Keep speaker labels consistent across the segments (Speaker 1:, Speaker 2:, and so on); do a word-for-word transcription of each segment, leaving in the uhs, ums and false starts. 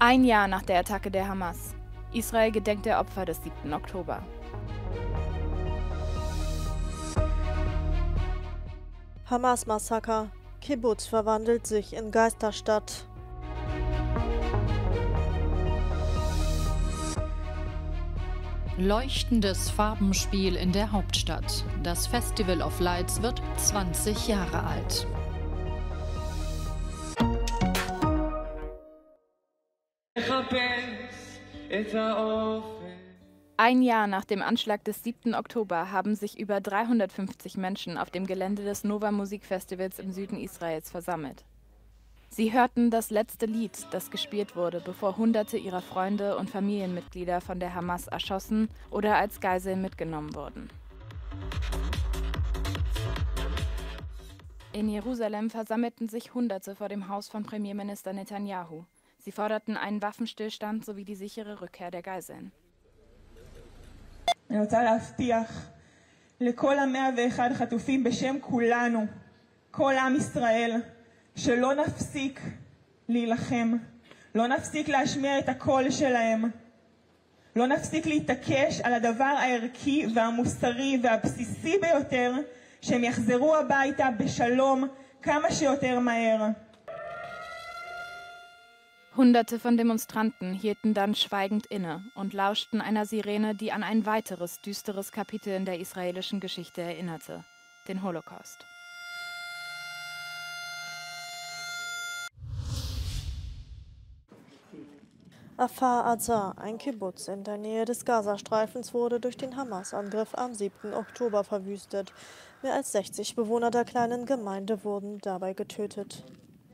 Speaker 1: Ein Jahr nach der Attacke der Hamas. Israel gedenkt der Opfer des siebten Oktober.
Speaker 2: Hamas-Massaker. Kibbutz verwandelt sich in Geisterstadt.
Speaker 3: Leuchtendes Farbenspiel in der Hauptstadt. Das Festival of Lights wird zwanzig Jahre alt.
Speaker 1: Ein Jahr nach dem Anschlag des siebten Oktober haben sich über dreihundertfünfzig Menschen auf dem Gelände des Nova Musikfestivals im Süden Israels versammelt. Sie hörten das letzte Lied, das gespielt wurde, bevor Hunderte ihrer Freunde und Familienmitglieder von der Hamas erschossen oder als Geiseln mitgenommen wurden. In Jerusalem versammelten sich Hunderte vor dem Haus von Premierminister Netanyahu. Sie forderten einen Waffenstillstand sowie die sichere Rückkehr der Geiseln.
Speaker 4: אני רוצה להבטיח לכל המאה ואחד חטופים בשם כולנו, כל עם ישראל, שלא נפסיק להילחם, לא נפסיק להשמיע את הקול שלהם, לא נפסיק להתעקש על הדבר הערכי והמוסרי והבסיסי ביותר, שהם יחזרו הביתה בשלום כמה שיותר מהר.
Speaker 1: Hunderte von Demonstranten hielten dann schweigend inne und lauschten einer Sirene, die an ein weiteres düsteres Kapitel in der israelischen Geschichte erinnerte, den Holocaust.
Speaker 2: Afar Azar, ein Kibbutz in der Nähe des Gazastreifens, wurde durch den Hamas-Angriff am siebten Oktober verwüstet. Mehr als sechzig Bewohner der kleinen Gemeinde wurden dabei getötet.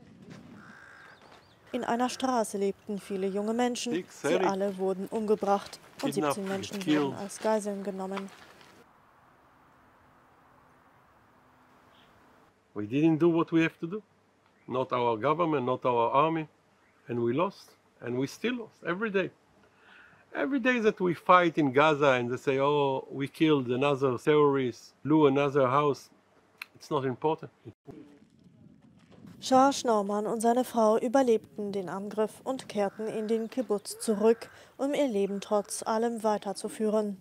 Speaker 2: In einer Straße lebten viele junge Menschen. Sie alle wurden umgebracht und siebzehn Menschen wurden als Geiseln genommen.
Speaker 5: We didn't do what we have to do. Not our government, not our army, and we lost, and we still lost every day. Every day that we fight in Gaza and they say, "Oh, we killed another terrorist, blew another house," it's not important.
Speaker 2: Shah Schnormann und seine Frau überlebten den Angriff und kehrten in den Kibbutz zurück, um ihr Leben trotz allem weiterzuführen.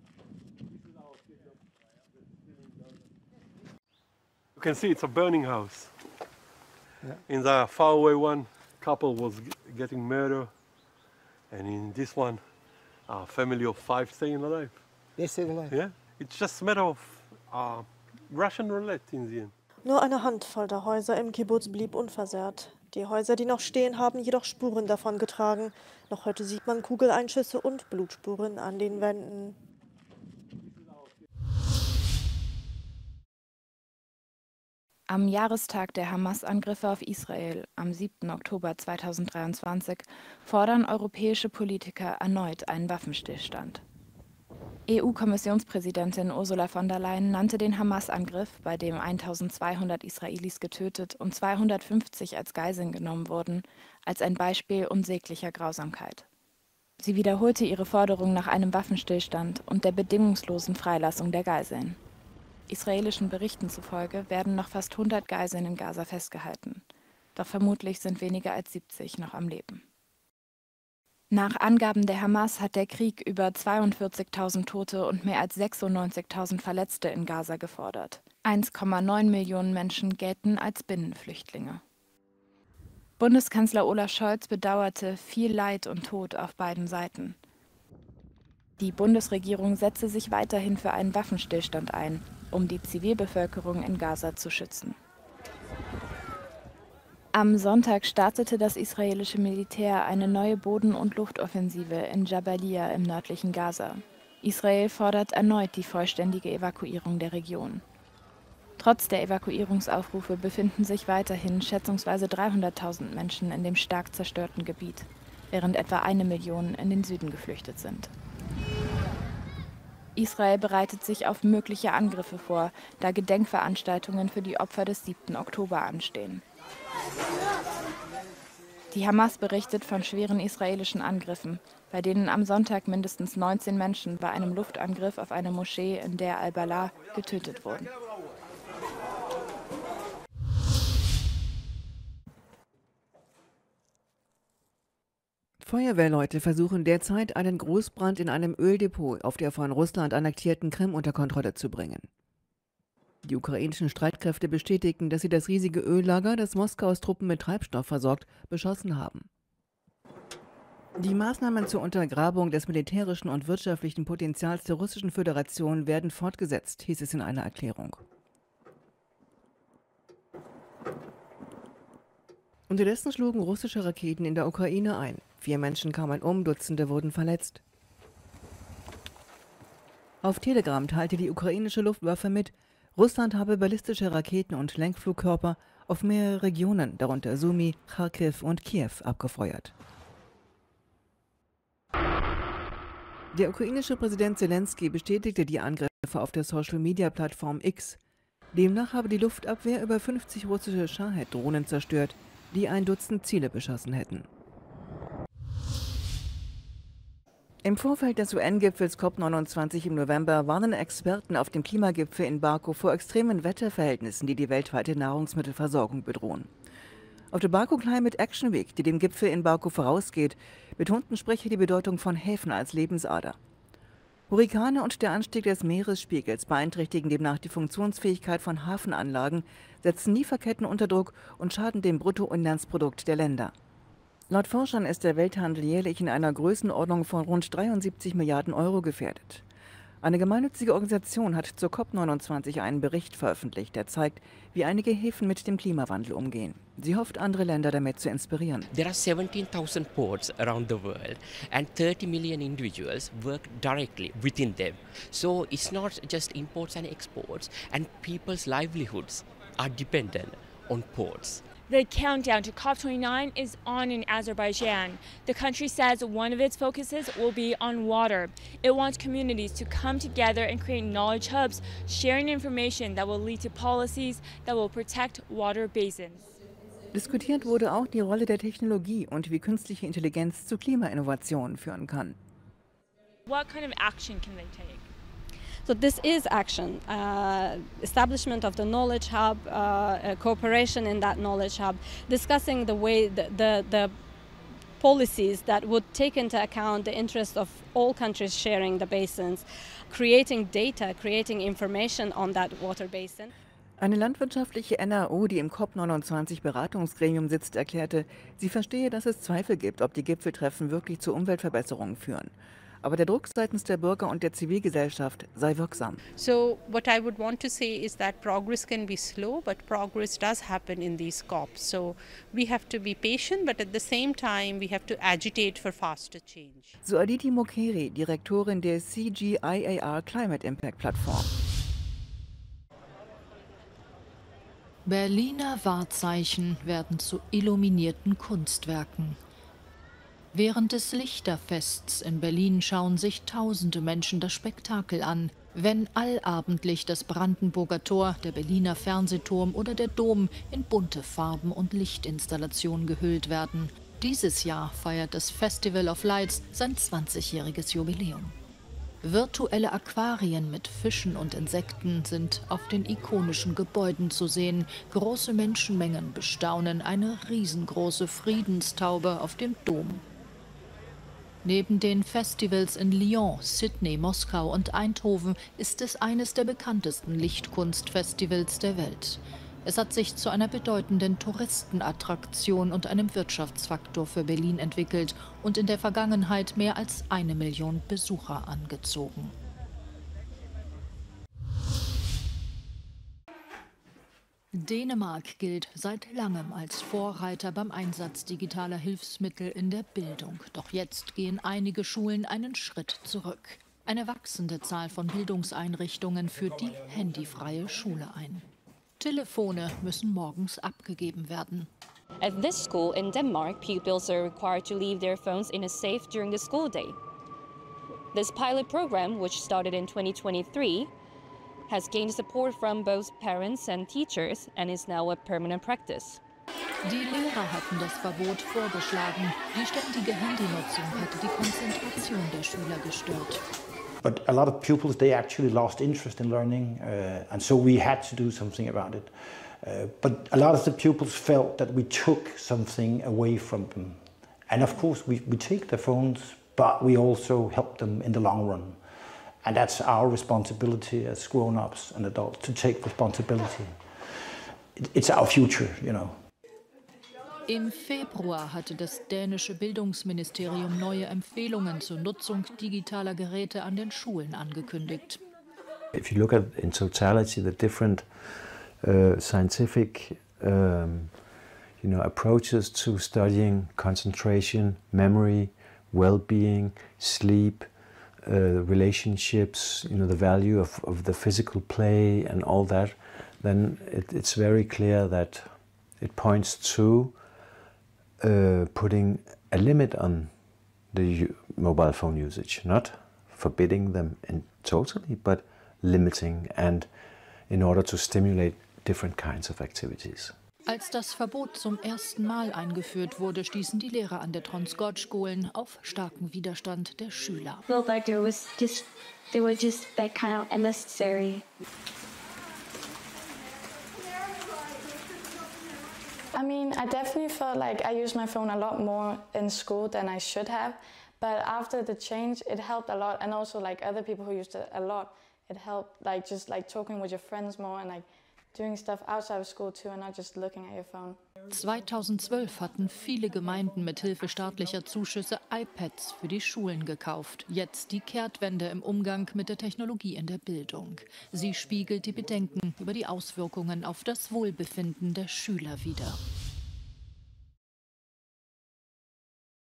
Speaker 5: You can see it's a burning house. In the faraway one, couple was getting murdered, and in this one, a family of five staying alive.
Speaker 6: They're staying alive.
Speaker 5: Yeah, it's just a matter of uh, Russian roulette in the end.
Speaker 2: Nur eine Handvoll der Häuser im Kibbutz blieb unversehrt. Die Häuser, die noch stehen, haben jedoch Spuren davon getragen. Noch heute sieht man Kugeleinschüsse und Blutspuren an den Wänden.
Speaker 1: Am Jahrestag der Hamas-Angriffe auf Israel am siebten Oktober zweitausenddreiundzwanzig fordern europäische Politiker erneut einen Waffenstillstand. E U-Kommissionspräsidentin Ursula von der Leyen nannte den Hamas-Angriff, bei dem eintausendzweihundert Israelis getötet und zweihundertfünfzig als Geiseln genommen wurden, als ein Beispiel unsäglicher Grausamkeit. Sie wiederholte ihre Forderung nach einem Waffenstillstand und der bedingungslosen Freilassung der Geiseln. Israelischen Berichten zufolge werden noch fast hundert Geiseln in Gaza festgehalten. Doch vermutlich sind weniger als siebzig noch am Leben. Nach Angaben der Hamas hat der Krieg über zweiundvierzigtausend Tote und mehr als sechsundneunzigtausend Verletzte in Gaza gefordert. eins Komma neun Millionen Menschen gelten als Binnenflüchtlinge. Bundeskanzler Olaf Scholz bedauerte viel Leid und Tod auf beiden Seiten. Die Bundesregierung setze sich weiterhin für einen Waffenstillstand ein, um die Zivilbevölkerung in Gaza zu schützen. Am Sonntag startete das israelische Militär eine neue Boden- und Luftoffensive in Jabalia im nördlichen Gaza. Israel fordert erneut die vollständige Evakuierung der Region. Trotz der Evakuierungsaufrufe befinden sich weiterhin schätzungsweise dreihunderttausend Menschen in dem stark zerstörten Gebiet, während etwa eine Million in den Süden geflüchtet sind. Israel bereitet sich auf mögliche Angriffe vor, da Gedenkveranstaltungen für die Opfer des siebten Oktober anstehen. Die Hamas berichtet von schweren israelischen Angriffen, bei denen am Sonntag mindestens neunzehn Menschen bei einem Luftangriff auf eine Moschee in Deir al-Balah getötet wurden.
Speaker 6: Feuerwehrleute versuchen derzeit, einen Großbrand in einem Öldepot auf der von Russland annektierten Krim unter Kontrolle zu bringen. Die ukrainischen Streitkräfte bestätigten, dass sie das riesige Öllager, das Moskaus Truppen mit Treibstoff versorgt, beschossen haben. Die Maßnahmen zur Untergrabung des militärischen und wirtschaftlichen Potenzials der Russischen Föderation werden fortgesetzt, hieß es in einer Erklärung. Unterdessen schlugen russische Raketen in der Ukraine ein. Vier Menschen kamen um, Dutzende wurden verletzt. Auf Telegram teilte die ukrainische Luftwaffe mit, Russland habe ballistische Raketen und Lenkflugkörper auf mehrere Regionen, darunter Sumy, Kharkiv und Kiew, abgefeuert. Der ukrainische Präsident Zelensky bestätigte die Angriffe auf der Social-Media-Plattform X. Demnach habe die Luftabwehr über fünfzig russische Shahed-Drohnen zerstört, die ein Dutzend Ziele beschossen hätten. Im Vorfeld des U N-Gipfels COP neunundzwanzig im November warnen Experten auf dem Klimagipfel in Baku vor extremen Wetterverhältnissen, die die weltweite Nahrungsmittelversorgung bedrohen. Auf der Baku Climate Action Week, die dem Gipfel in Baku vorausgeht, betonten Sprecher die Bedeutung von Häfen als Lebensader. Hurrikane und der Anstieg des Meeresspiegels beeinträchtigen demnach die Funktionsfähigkeit von Hafenanlagen, setzen Lieferketten unter Druck und schaden dem Bruttoinlandsprodukt der Länder. Laut Forschern ist der Welthandel jährlich in einer Größenordnung von rund dreiundsiebzig Milliarden Euro gefährdet. Eine gemeinnützige Organisation hat zur COP neunundzwanzig einen Bericht veröffentlicht, der zeigt, wie einige Häfen mit dem Klimawandel umgehen. Sie hofft, andere Länder damit zu inspirieren.
Speaker 7: There are seventeen thousand ports around the world and thirty million individuals work directly within them. So it's not just imports and exports, and people's livelihoods are dependent on ports.
Speaker 8: The countdown to COP twenty-nine is on in Azerbaijan. The country says one of its focuses will be on water. It wants communities to come together and create knowledge hubs, sharing information that will lead to policies that will protect water basins.
Speaker 6: Diskutiert wurde auch die Rolle der Technologie und wie künstliche Intelligenz zu Klimainnovationen führen kann.
Speaker 8: What kind of action can they take?
Speaker 9: So this is action, uh, establishment of the knowledge hub, uh, cooperation in that knowledge hub, discussing the way the, the, the policies that would take into account the interest of all countries sharing the basins, creating data, creating information on that water basin.
Speaker 6: Eine landwirtschaftliche N R O, die im COP neunundzwanzig Beratungsgremium sitzt, erklärte, sie verstehe, dass es Zweifel gibt, ob die Gipfeltreffen wirklich zu Umweltverbesserungen führen. Aber der Druck seitens der Bürger und der Zivilgesellschaft sei wirksam.
Speaker 10: So what I would want to say is that progress can be slow, but progress does happen in these COPs. So we have to be patient, but at the same time we have to agitate for faster change.
Speaker 6: So Aditi Mokheri, Direktorin der C G I A R Climate Impact Plattform.
Speaker 3: Berliner Wahrzeichen werden zu illuminierten Kunstwerken. Während des Lichterfests in Berlin schauen sich tausende Menschen das Spektakel an, wenn allabendlich das Brandenburger Tor, der Berliner Fernsehturm oder der Dom in bunte Farben und Lichtinstallationen gehüllt werden. Dieses Jahr feiert das Festival of Lights sein zwanzigjähriges Jubiläum. Virtuelle Aquarien mit Fischen und Insekten sind auf den ikonischen Gebäuden zu sehen. Große Menschenmengen bestaunen eine riesengroße Friedenstaube auf dem Dom. Neben den Festivals in Lyon, Sydney, Moskau und Eindhoven ist es eines der bekanntesten Lichtkunstfestivals der Welt. Es hat sich zu einer bedeutenden Touristenattraktion und einem Wirtschaftsfaktor für Berlin entwickelt und in der Vergangenheit mehr als eine Million Besucher angezogen. Dänemark gilt seit langem als Vorreiter beim Einsatz digitaler Hilfsmittel in der Bildung. Doch jetzt gehen einige Schulen einen Schritt zurück. Eine wachsende Zahl von Bildungseinrichtungen führt die handyfreie Schule ein. Telefone müssen morgens abgegeben werden.
Speaker 11: At this school in Denmark, pupils are required to leave their phones in a safe during the school day. This pilot program, which started in twenty twenty-three, has gained support from both parents and teachers and is now a permanent practice.
Speaker 3: Die Lehrer hatten das Verbot vorgeschlagen. Die ständige Handynutzung hätte die Konzentration der Schüler gestört.
Speaker 12: But a lot of pupils, they actually lost interest in learning, uh, and so we had to do something about it. Uh, but a lot of the pupils felt that we took something away from them. And of course, we, we take their phones, but we also help them in the long run. And that's our responsibility as grown-ups and adults, to take responsibility. It's our future, you know.
Speaker 3: Im Februar hatte das dänische Bildungsministerium neue Empfehlungen zur Nutzung digitaler Geräte an den Schulen angekündigt.
Speaker 13: If you look at in totality the different uh, scientific um, you know, approaches to studying concentration, memory, well-being, sleep, uh, relationships, you know, the value of, of the physical play and all that, then it, it's very clear that it points to uh, putting a limit on the mobile phone usage, not forbidding them in totally, but limiting, and in order to stimulate different kinds of activities.
Speaker 3: Als das Verbot zum ersten Mal eingeführt wurde, stießen die Lehrer an der Tronsgott-Schulen auf starken Widerstand der Schüler.
Speaker 14: I felt like there was just, they were just like kind of unnecessary.
Speaker 15: I mean, I definitely felt like I used my phone a lot more in school than I should have. But after the change, it helped a lot, and also like other people who used it a lot, it helped like just like talking with your friends more and like doing stuff outside of school too and not just looking at your phone.
Speaker 3: zweitausendzwölf hatten viele Gemeinden mit Hilfe staatlicher Zuschüsse iPads für die Schulen gekauft. Jetzt die Kehrtwende im Umgang mit der Technologie in der Bildung. Sie spiegelt die Bedenken über die Auswirkungen auf das Wohlbefinden der Schüler wider.